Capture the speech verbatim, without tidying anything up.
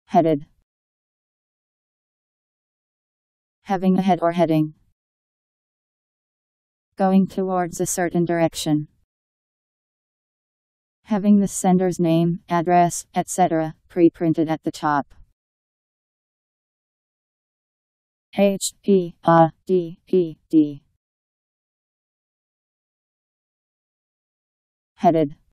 Headed. Having a head or heading. Going towards a certain direction. Having the sender's name, address, et cetera pre-printed at the top. H E A D E D. Headed.